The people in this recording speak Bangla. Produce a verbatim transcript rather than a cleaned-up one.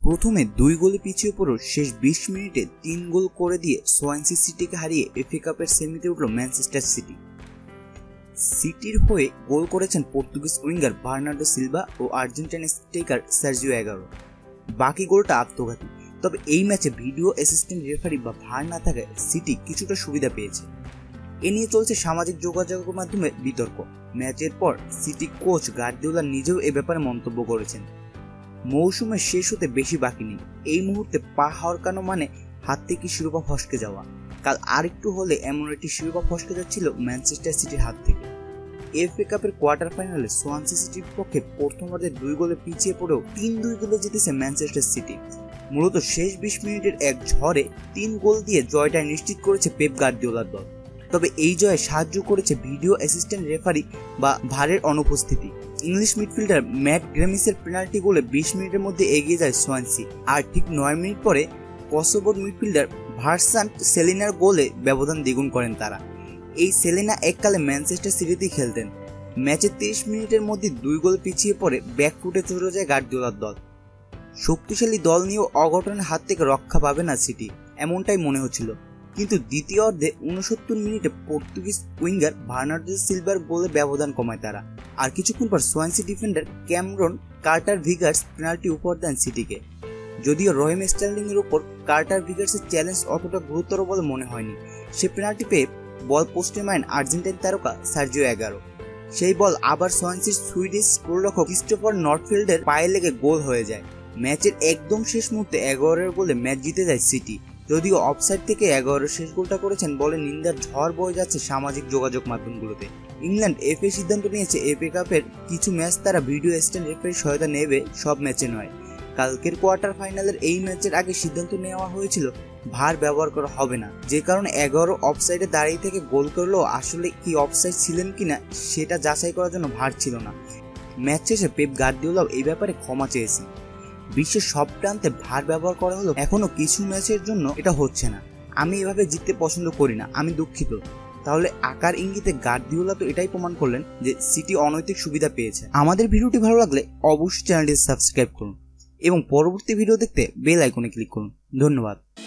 প্রথমে দুই গোলে পিছিয়ে পড়েও শেষ বিশ মিনিটে তিন গোল করে দিয়ে সোয়ানসি সিটিকে হারিয়ে এফএ কাপের সেমিতে উঠল ম্যানচেস্টার সিটি। সিটির হয়ে গোল করেছেন পর্তুগিজ উইঙ্গার বার্নার্ডো সিলভা ও আর্জেন্টাইন স্ট্রাইকার সার্জিও এগারো। বাকি গোলটা আত্মঘাতী। তবে এই ম্যাচে ভিডিও অ্যাসিস্ট্যান্ট রেফারি বা ভার না থাকায় সিটি কিছুটা সুবিধা পেয়েছে। এ নিয়ে চলছে সামাজিক যোগাযোগের মাধ্যমে বিতর্ক। ম্যাচের পর সিটি কোচ গার্দিওলা নিজেও এ ব্যাপারে মন্তব্য করেছেন। মৌসুমের শেষ হতে বেশি বাকি নেই। এই মুহূর্তে পা হরকানো মানে হাত থেকে শিরোপা ফসকে যাওয়া। কাল আরেকটু হলে এমন একটি শিরোপা ফসকে যাচ্ছিল ম্যানচেস্টার সিটির হাত থেকে। এফএ কাপের কোয়ার্টার ফাইনালে সোয়ানসি সিটির পক্ষে প্রথমার্ধে দুই গোলে পিছিয়ে পড়েও তিন দুই গোলে জিতেছে ম্যানচেস্টার সিটি। মূলত শেষ বিশ মিনিটের এক ঝড়ে তিন গোল দিয়ে জয়টা নিশ্চিত করেছে পেপ গার্দিওলার দল। তবে এই জয়ে সাহায্য করেছে ভিডিও অ্যাসিস্ট্যান্ট রেফারি বা ভারের অনুপস্থিতি। ইংলিশ মিডফিল্ডার ম্যাট গ্রেমিসের পেনাল্টি গোলে বিশ মিনিটের মধ্যে এগিয়ে যায় সোয়ানসি। আর ঠিক নয় মিনিট পরে কসোভোর মিডফিল্ডার ভার্সান্ট সেলিনার গোলে ব্যবধান দ্বিগুণ করেন তারা। এই সেলিনা এককালে ম্যানচেস্টার সিটিতেই খেলতেন। ম্যাচের তিরিশ মিনিটের মধ্যে দুই গোল পিছিয়ে পড়ে ব্যাকফুটে চলে যায় গার্দিওলার দল। শক্তিশালী দল নিয়েও অঘটনের হাত থেকে রক্ষা পাবে না সিটি, এমনটাই মনে হচ্ছিল। কিন্তু দ্বিতীয় অর্ধে উনসত্তর মিনিটে পর্তুগিজ উইঙ্গার বার্নার্ডো সিলভার গোলে ব্যবধান কমায় তারা। আর কিছুক্ষণ পর Swansea defender Cameron Carter Vickers penalty উপহার দেন সিটিকে। যদিও রহিম স্টার্লিং এর উপর কার্টার ভিগার্সের চ্যালেঞ্জ অতটা গুরুতর বলে মনে হয়নি। সে পেনাল্টি পেয়ে বল পোস্টে মারেন আর্জেন্টাইন তারকা সার্জিও এগারো। সেই বল আবার সোয়ানসির সুইডিশ গোলরক্ষক ক্রিস্টোফার নর্থফিল্ডের পায়ে লেগে গোল হয়ে যায়। ম্যাচের একদম শেষ মুহূর্তে এগারোর গোলে ম্যাচ জিতে যায় সিটি। যদিও অফসাইড থেকে এগারো শেষ গোলটা করেছেন বলে নিন্দার ঝড় বয়ে যাচ্ছে সামাজিক যোগাযোগ মাধ্যমগুলোতে। ইংল্যান্ড এফএ সিদ্ধান্ত নিয়েছে এফএ কাপের কিছু ম্যাচ তারা ভিডিও অ্যাসিস্ট্যান্ট রেফারির সহায়তা নেবে, সব ম্যাচে নয়। কালকের কোয়ার্টার ফাইনালের এই ম্যাচের আগে সিদ্ধান্ত নেওয়া হয়েছিল ভার ব্যবহার করা হবে না, যে কারণে এগারো অফসাইডে দাঁড়িয়ে থেকে গোল করলেও আসলে কি অফসাইড ছিলেন কিনা সেটা যাচাই করার জন্য ভার ছিল না। ম্যাচ শেষে পেপ গার্দিওলাও এই ব্যাপারে ক্ষমা চেয়েছেন। বিশ্বের সব প্রান্তে ভার ব্যবহার করা হলো, এখনো কিছু ম্যাচের জন্য এটা হচ্ছে না। আমি এভাবে জিততে পছন্দ করি না, আমি দুঃখিত। তাহলে আকার ইঙ্গিতে গার্দিওলা তো এটাই প্রমাণ করলেন যে সিটি অনৈতিক সুবিধা পেয়েছে। আমাদের ভিডিওটি ভালো লাগলে অবশ্যই চ্যানেলটি সাবস্ক্রাইব করুন এবং পরবর্তী ভিডিও দেখতে বেল আইকনে ক্লিক করুন। ধন্যবাদ।